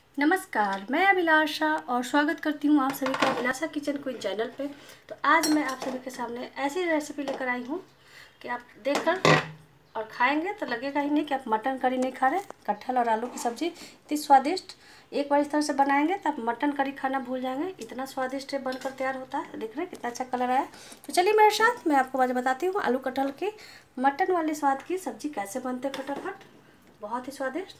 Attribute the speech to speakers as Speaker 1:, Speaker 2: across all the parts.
Speaker 1: नमस्कार, मैं अभिलाषा और स्वागत करती हूँ आप सभी का अभिलाषा किचन क्वीन चैनल पे। तो आज मैं आप सभी के सामने ऐसी रेसिपी लेकर आई हूँ कि आप देखकर और खाएंगे तो लगेगा ही नहीं कि आप मटन करी नहीं खा रहे। कटहल और आलू की सब्ज़ी इतनी स्वादिष्ट, एक बार इस तरह से बनाएंगे तो आप मटन करी खाना भूल जाएंगे। इतना स्वादिष्ट बनकर तैयार होता है। देख रहे हैं कितना अच्छा कलर आया। तो चलिए मेरे साथ, मैं आपको आज बताती हूँ आलू कटहल की मटन वाले स्वाद की सब्ज़ी कैसे बनते फटाफट, बहुत ही स्वादिष्ट।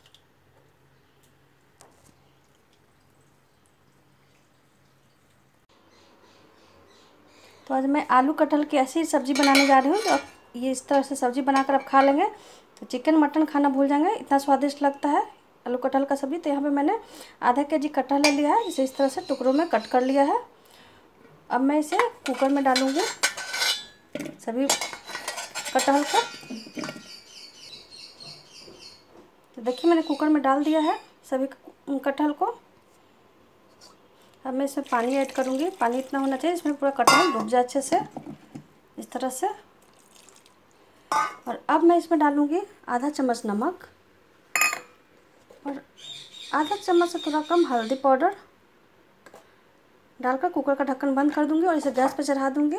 Speaker 1: तो आज मैं आलू कटहल की ऐसी सब्ज़ी बनाने जा रही हूँ। तो ये इस तरह से सब्ज़ी बनाकर आप खा लेंगे तो चिकन मटन खाना भूल जाएंगे, इतना स्वादिष्ट लगता है आलू कटहल का सब्ज़ी। तो यहाँ पे मैंने आधा केजी कटहल ले लिया है, इसे इस तरह से टुकड़ों में कट कर लिया है। अब मैं इसे कुकर में डालूँगी सभी कटहल को। तो देखिए मैंने कुकर में डाल दिया है सभी कटहल को। अब मैं इसमें पानी ऐड करूँगी। पानी इतना होना चाहिए इसमें पूरा कटहल डूब जाए अच्छे से, इस तरह से। और अब मैं इसमें डालूँगी आधा चम्मच नमक और आधा चम्मच से थोड़ा कम हल्दी पाउडर डालकर कुकर का ढक्कन बंद कर दूँगी और इसे गैस पर चढ़ा दूँगी।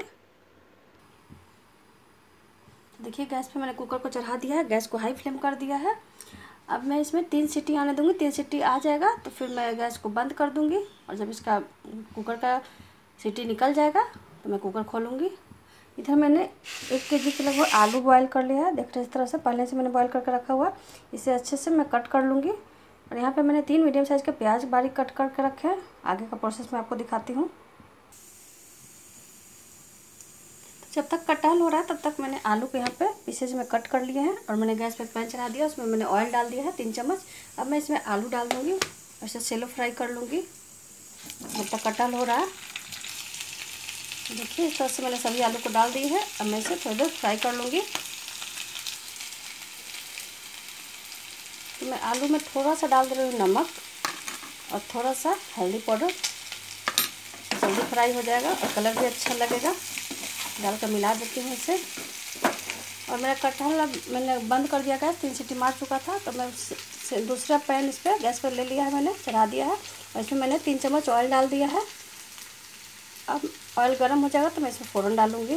Speaker 1: देखिए गैस पे मैंने कुकर को चढ़ा दिया है, गैस को हाई फ्लेम कर दिया है। अब मैं इसमें 3 सीटी आने दूँगी। 3 सीटी आ जाएगा तो फिर मैं गैस को बंद कर दूँगी और जब इसका कुकर का सीटी निकल जाएगा तो मैं कुकर खोलूँगी। इधर मैंने 1 केजी के लगभग आलू बॉयल कर लिया है। देख रहे हैं इस तरह से पहले से मैंने बॉयल करके रखा हुआ। इसे अच्छे से मैं कट कर लूँगी। और यहाँ पे मैंने 3 मीडियम साइज़ के प्याज बारीक कट करके रखे हैं। आगे का प्रोसेस मैं आपको दिखाती हूँ। जब तक कटहल हो रहा है तब तक मैंने आलू को यहाँ पे पीसेज में कट कर लिए हैं और मैंने गैस पे पैन चढ़ा दिया। उसमें मैंने ऑयल डाल दिया है 3 चम्मच। अब मैं इसमें आलू डाल दूँगी और इसे सेलो फ्राई कर लूँगी जब तक कटहल हो रहा है। देखिए इस तरह से मैंने सभी आलू को डाल दी है। अब मैं इसे थोड़ी देर फ्राई कर लूँगी। तो मैं आलू में थोड़ा सा डाल दे रही हूँ नमक और थोड़ा सा हल्दी पाउडर, जल्दी फ्राई हो जाएगा और कलर भी अच्छा लगेगा। डालकर मिला देती हूँ इसे। और मेरा कटहल अब मैंने बंद कर दिया गैस, 3 सीटी मार चुका था। तो मैं दूसरा पैन इस पर गैस पर ले लिया है, मैंने चढ़ा दिया है और इसमें मैंने 3 चम्मच ऑयल डाल दिया है। अब ऑयल गर्म हो जाएगा तो मैं इसमें फ़ौरन डालूँगी।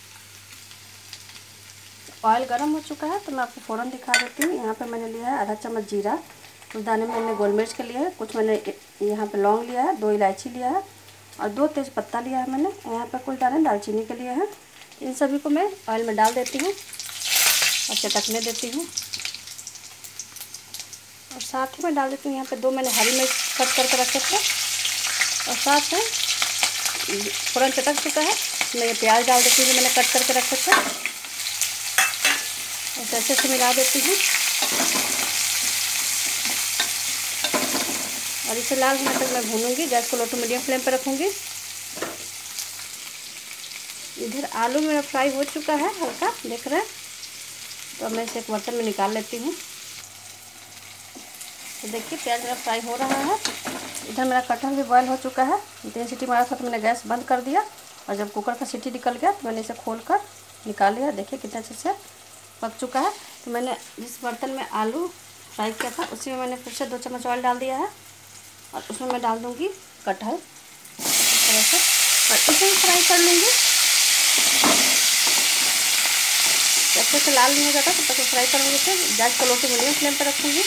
Speaker 1: ऑयल गर्म हो चुका है तो मैं आपको फ़ौरन दिखा देती हूँ। यहाँ पे मैंने लिया है आधा चम्मच जीरा, कुछ दाने मैंने गोल मिर्च के लिए है, कुछ मैंने यहाँ पे लौंग लिया है, 2 इलायची लिया है और 2 तेज़पत्ता लिया है मैंने। यहाँ पे कुछ दाने दालचीनी के लिए हैं। इन सभी को मैं ऑयल में डाल देती हूँ और चटकने देती हूँ। और साथ ही मैं डाल देती हूँ यहाँ पे 2 मैंने हरी मिर्च कट करके रखे थे और साथ में फ़ौरन चटक चुका है। मैं ये प्याज डाल देती हूँ जो मैंने कट करके रखे थे। ऐसे अच्छे से मिला देती हूँ और इसे लाल होने तक मैं भूनूंगी। गैस को लो टू मीडियम फ्लेम पर रखूँगी। इधर आलू मेरा फ्राई हो चुका है हल्का, देख रहे हैं। तो मैं इसे एक बर्तन में निकाल लेती हूँ। तो देखिए प्याज मेरा फ्राई हो रहा है। इधर मेरा कटहल भी बॉयल हो चुका है। 3 सीटी मारा था तो मैंने गैस बंद कर दिया और जब कुकर का सीटी निकल गया तो मैंने इसे खोल कर निकाल लिया। देखिए कितना अच्छे से पक चुका है। तो मैंने जिस बर्तन में आलू फ्राई किया था उसी में मैंने फिर से 2 चम्मच ऑयल डाल दिया है और उसमें मैं डाल दूँगी कटहल इस तरह से और इसे भी फ्राई कर लूँगी। अच्छे से लाल नहीं हो जाता तब तक मैं फ्राई करूँगी। इसे गैस को लो टू मीडियम फ्लेम पर रखूँगी।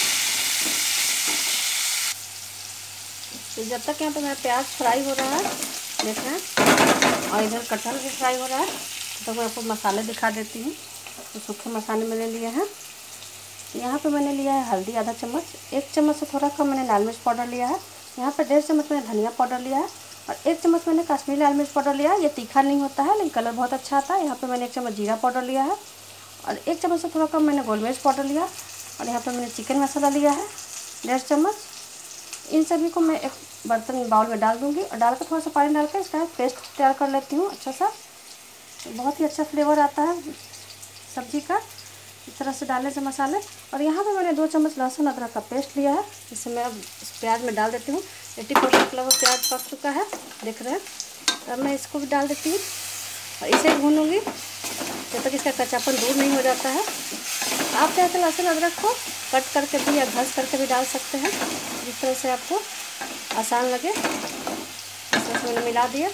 Speaker 1: तो जब तक यहाँ पे मेरा प्याज फ्राई हो रहा है, देख रहे हैं, और इधर कटहल भी फ्राई हो रहा है, तो मैं आपको मसाले दिखा देती हूँ। तो सूखे मसाले मैंने लिए हैं। यहाँ पे मैंने लिया है हल्दी आधा चम्मच, 1 चम्मच से थोड़ा कम मैंने लाल मिर्च पाउडर लिया है। यहाँ पे 1.5 चम्मच मैंने धनिया पाउडर लिया है और 1 चम्मच मैंने कश्मीरी लाल मिर्च पाउडर लिया है। ये तीखा नहीं होता है लेकिन कलर बहुत अच्छा आता है। यहाँ पे मैंने 1 चम्मच जीरा पाउडर लिया है और 1 चम्मच से थोड़ा कम मैंने गोल मिर्च पाउडर लिया और यहाँ पे मैंने चिकन मसाला लिया है 1.5 चम्मच। इन सभी को मैं एक बर्तन बाउल में डाल दूँगी और डालकर थोड़ा सा पानी डालकर इसका पेस्ट तैयार कर लेती हूँ अच्छा सा। बहुत ही अच्छा फ्लेवर आता है सब्ज़ी का इस तरह से डालने से मसाले। और यहाँ पे मैंने 2 चम्मच लहसुन अदरक का पेस्ट लिया है, जिसे मैं अब इस प्याज में डाल देती हूँ। 80% लगभग प्याज पक चुका है, देख रहे हैं। अब मैं इसको भी डाल देती हूँ और इसे भूनूँगी जब तक इसका कच्चापन दूर नहीं हो जाता है। आप चाहे तो लहसुन अदरक को कट करके भी या घस करके भी डाल सकते हैं, जिस तरह से आपको आसान लगे। इसमें मैंने मिला दिया।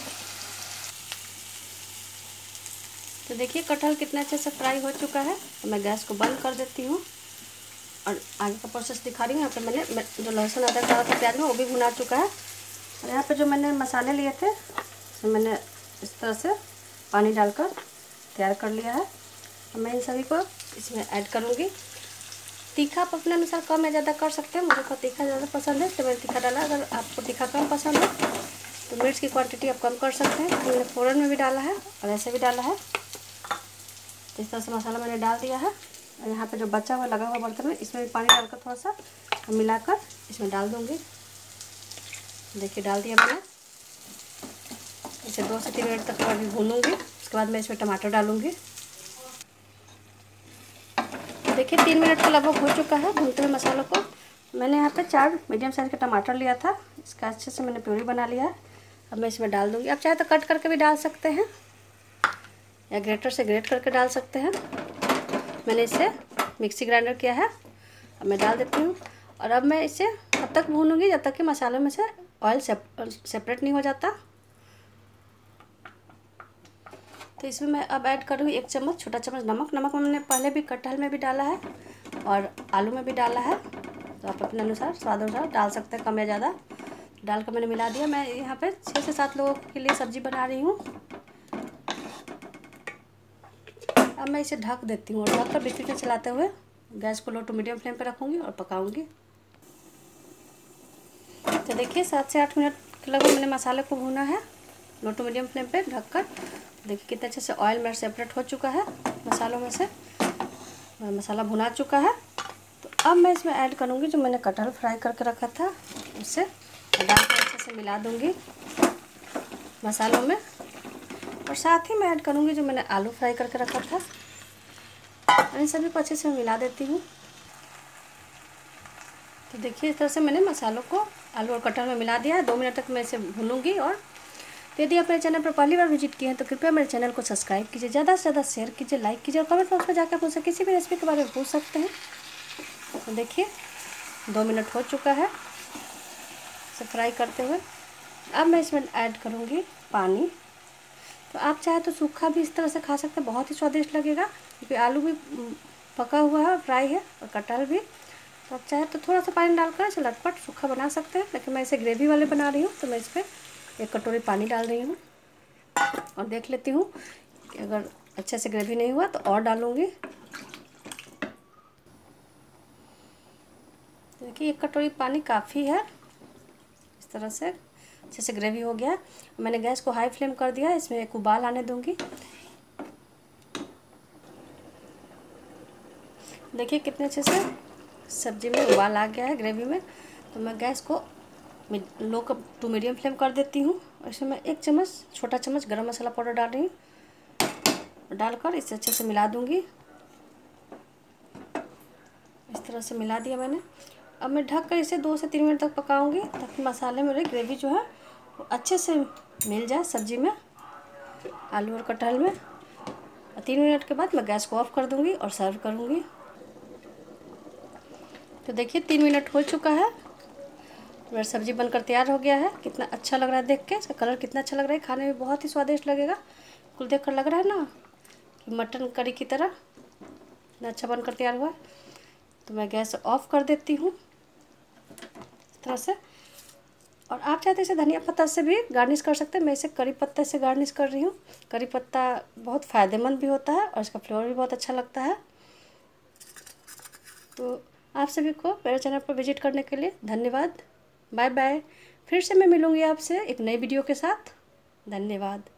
Speaker 1: तो देखिए कटहल कितना अच्छे से फ्राई हो चुका है। तो मैं गैस को बंद कर देती हूँ और आगे का प्रोसेस दिखा रही हूँ। यहाँ पे मैंने जो लहसुन अदरक डाला था प्याज में, वो भी भुना चुका है। और यहाँ पे जो मैंने मसाले लिए थे उसमें मैंने इस तरह से पानी डालकर तैयार कर लिया है। और मैं इन सभी को इसमें ऐड करूँगी। तीखा आप अपने अनुसार कम या ज़्यादा कर सकते हैं। मुझे को तीखा ज़्यादा पसंद है तो मैंने तीखा डाला। अगर आपको तीखा कम पसंद है तो मिर्च की क्वांटिटी आप कम कर सकते हैं। मैंने फ़ौरन में भी डाला है और ऐसे भी डाला है। तो इस तरह से मसाला मैंने डाल दिया है। और यहाँ पे जो बचा हुआ लगा हुआ बर्तन में, इसमें भी पानी डालकर थोड़ा सा मिलाकर इसमें डाल दूँगी। देखिए डाल दिया मैंने। इसे 2 से 3 मिनट तक अभी भूनूंगी। उसके बाद मैं इसमें टमाटर डालूँगी। देखिए 3 मिनट का लगभग हो चुका है भूनते हुए मसालों को। मैंने यहाँ पे 4 मीडियम साइज़ का टमाटर लिया था। इसका अच्छे से मैंने प्यूरी बना लिया है। अब मैं इसमें डाल दूँगी। आप चाहे तो कट करके भी डाल सकते हैं या ग्रेटर से ग्रेट करके डाल सकते हैं। मैंने इसे मिक्सी ग्राइंडर किया है। अब मैं डाल देती हूँ। और अब मैं इसे तब तक भूनूंगी जब तक कि मसालों में से ऑयल सेपरेट नहीं हो जाता। तो इसमें मैं अब ऐड करूँगी 1 चम्मच, छोटा चम्मच नमक। नमक मैंने पहले भी कटहल में भी डाला है और आलू में भी डाला है। तो आप अपने अनुसार स्वाद अनुसार डाल सकते हैं, कम या ज़्यादा। डालकर मैंने मिला दिया। मैं यहाँ पे 6 से 7 लोगों के लिए सब्ज़ी बना रही हूँ। अब मैं इसे ढक देती हूँ और ढक कर बीच में चलाते हुए गैस को लो टू मीडियम फ्लेम पर रखूँगी और पकाऊँगी। तो देखिए 7 से 8 मिनट के लगभग मैंने मसाले को भूना है लो टू मीडियम फ्लेम पे ढककर। देखिए कितने अच्छे से ऑयल मेरा सेपरेट हो चुका है मसालों में से। मसाला भुना चुका है। तो अब मैं इसमें ऐड करूँगी जो मैंने कटहल फ्राई करके रखा था, उससे डाल कर अच्छे से मिला दूँगी मसालों में। और साथ ही मैं ऐड करूँगी जो मैंने आलू फ्राई करके रखा था। इन सभी को अच्छे से मिला देती हूँ। तो देखिए इस तरह से मैंने मसालों को आलू और कटहल में मिला दिया है। 2 मिनट तक मैं इसे भूनूंगी। और यदि आप मेरे चैनल पर पहली बार विजिट किए हैं तो कृपया मेरे चैनल को सब्सक्राइब कीजिए, ज़्यादा से ज़्यादा शेयर कीजिए, लाइक कीजिए और कमेंट बॉक्स में जाकर मुझसे किसी भी रेसिपी के बारे में पूछ सकते हैं। तो देखिए 2 मिनट हो चुका है इसे फ्राई करते हुए। अब मैं इसमें ऐड करूँगी पानी। तो आप चाहे तो सूखा भी इस तरह से खा सकते हैं, बहुत ही स्वादिष्ट लगेगा, क्योंकि आलू भी पका हुआ है और फ्राई है और कटहल भी। तो आप चाहे तो थोड़ा सा पानी डालकर इसे लटपट सूखा बना सकते हैं। लेकिन मैं इसे ग्रेवी वाले बना रही हूँ तो मैं इस पर 1 कटोरी पानी डाल रही हूँ और देख लेती हूँ कि अगर अच्छे से ग्रेवी नहीं हुआ तो और डालूँगी। देखिए 1 कटोरी पानी काफ़ी है। इस तरह से अच्छे से ग्रेवी हो गया। मैंने गैस को हाई फ्लेम कर दिया। इसमें एक उबाल आने दूँगी। देखिए कितने अच्छे से सब्जी में उबाल आ गया है ग्रेवी में। तो मैं गैस को लो टू मीडियम फ्लेम कर देती हूँ। और इसमें मैं 1 चम्मच छोटा चम्मच गरम मसाला पाउडर डाल रही हूँ। डालकर इसे अच्छे से मिला दूँगी। इस तरह से मिला दिया मैंने। अब मैं ढक कर इसे 2 से 3 मिनट तक पकाऊंगी, ताकि मसाले मेरे ग्रेवी जो है वो अच्छे से मिल जाए सब्जी में, आलू और कटहल में। और 3 मिनट के बाद मैं गैस को ऑफ कर दूँगी और सर्व करूँगी। तो देखिए 3 मिनट हो चुका है। मेरा सब्ज़ी बनकर तैयार हो गया है। कितना अच्छा लग रहा है देख के, इसका कलर कितना अच्छा लग रहा है, खाने में बहुत ही स्वादिष्ट लगेगा। कुल देख कर लग रहा है ना कि मटन करी की तरह इतना अच्छा बनकर तैयार हुआ। तो मैं गैस ऑफ कर देती हूँ इस तरह से। और आप चाहते इसे धनिया पत्ता से भी गार्निश कर सकते हैं। मैं इसे करी पत्ता से गार्निश कर रही हूँ। करी पत्ता बहुत फ़ायदेमंद भी होता है और इसका फ्लेवर भी बहुत अच्छा लगता है। तो आप सभी को मेरे चैनल पर विजिट करने के लिए धन्यवाद। Bye bye. फिर से मैं मिलूँगी आपसे एक नई वीडियो के साथ। धन्यवाद।